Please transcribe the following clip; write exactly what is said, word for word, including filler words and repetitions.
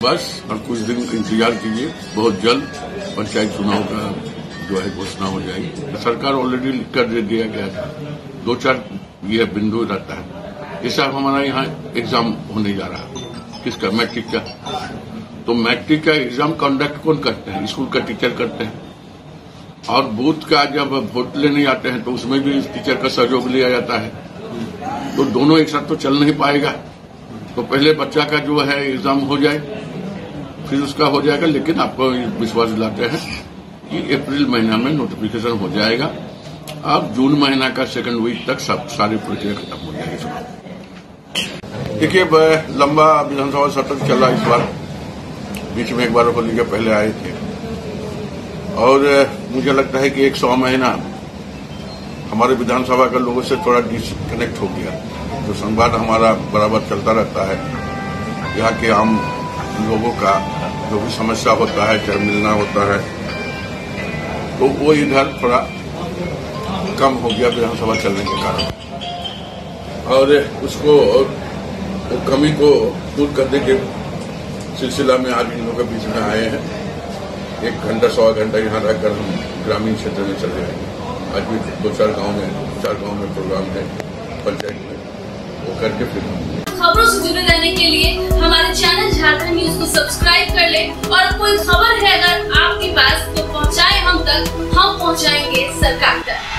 बस और कुछ दिन इंतजार कीजिए, बहुत जल्द पंचायत चुनाव का जो है घोषणा हो जाएगी। सरकार ऑलरेडी लिख कर दे दिया गया था, दो चार ये बिंदु रहता है। इस साल हमारा यहाँ एग्जाम होने जा रहा है, किसका, मैट्रिक का। तो मैट्रिक का एग्जाम कंडक्ट कौन करते हैं? स्कूल का टीचर करते हैं। और बूथ का जब वोट लेने आते हैं तो उसमें भी टीचर का सहयोग लिया जाता है। तो दोनों एक साथ तो चल नहीं पाएगा। तो पहले बच्चा का जो है एग्जाम हो जाए, फिर उसका हो जाएगा। लेकिन आपको विश्वास दिलाते हैं कि अप्रैल महीना में नोटिफिकेशन हो जाएगा। अब जून महीना का सेकंड वीक तक सब सारी प्रक्रिया खत्म हो जाएगी। देखिए, लंबा विधानसभा सत्र चला इस बार, बीच में एक बार होली के पहले आए थे, और मुझे लगता है कि एक सौ महीना हमारे विधानसभा के लोगों से थोड़ा डिस्कनेक्ट हो गया। जो संवाद हमारा बराबर चलता रहता है, यहाँ के आम लोगों का जो भी समस्या होता है, चाहे मिलना होता है, तो वो इधर थोड़ा कम हो गया विधानसभा चलने के कारण। और उसको वो कमी को दूर करने के सिलसिला में आज इन लोगों के बीच में आए हैं। एक घंटा सवा घंटा यहाँ रहकर हम ग्रामीण क्षेत्र में चले जाएंगे। आज भी दो चार गांव में चार गांव में प्रोग्राम है पंचायत में, वो करके फिर खबरों से जुड़े रहने के लिए हमारे चैनल झारखंड न्यूज को सब्सक्राइब कर ले, और कोई खबर है अगर आपके पास तो पहुंचाए हम तक, हम पहुंचाएंगे सरकार तक।